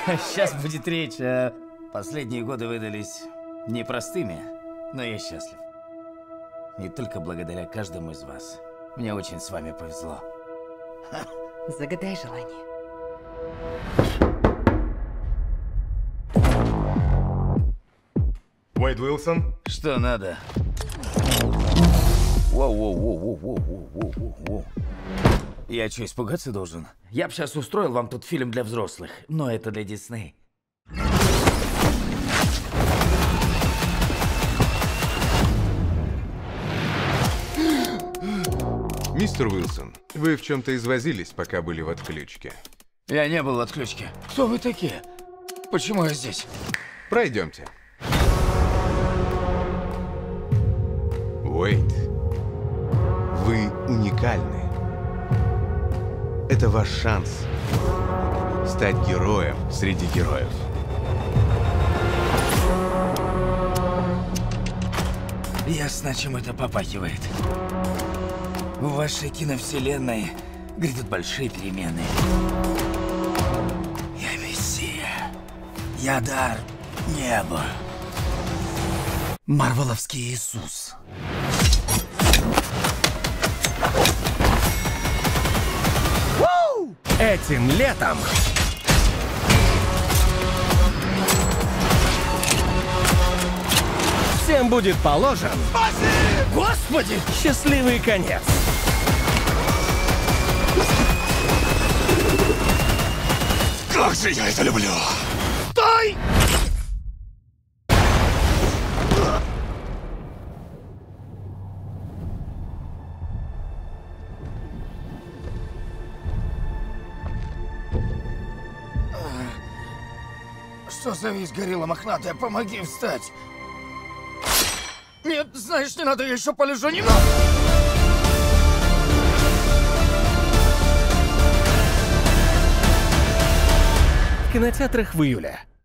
Сейчас будет речь. Последние годы выдались непростыми, но я счастлив. И только благодаря каждому из вас. Мне очень с вами повезло. Загадай желание. Уэйд Уилсон? Что надо? Воу-воу-воу-воу-воу-воу-воу-воу. Я что, испугаться должен? Я бы сейчас устроил вам тут фильм для взрослых, но это для Дисней. Мистер Уилсон, вы в чем-то извозились, пока были в отключке. Я не был в отключке. Кто вы такие? Почему я здесь? Пройдемте. Уэйд, вы уникальны. Это ваш шанс стать героем среди героев. Ясно, чем это попахивает. В вашей киновселенной грядут большие перемены. Я мессия. Я дар неба. Марвеловский Иисус. Этим летом всем будет положен, Господи, счастливый конец. Как же я это люблю! Стой! Что за весь горилла мохнатая? Помоги встать! Нет, знаешь, не надо, я еще полежу, не надо! В кинотеатрах в июле.